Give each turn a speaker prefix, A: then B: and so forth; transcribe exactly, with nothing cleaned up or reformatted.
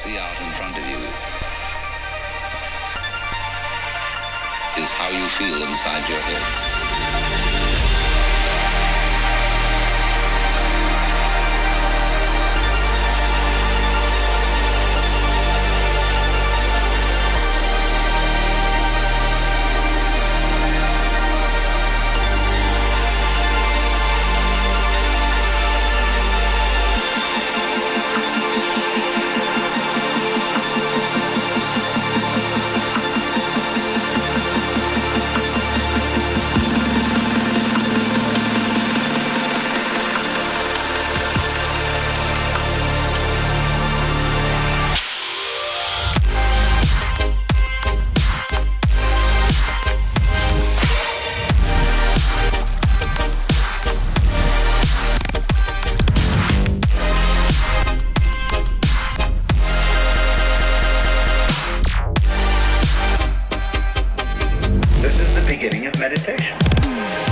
A: see out in front of you is how you feel inside your head. Beginning of meditation.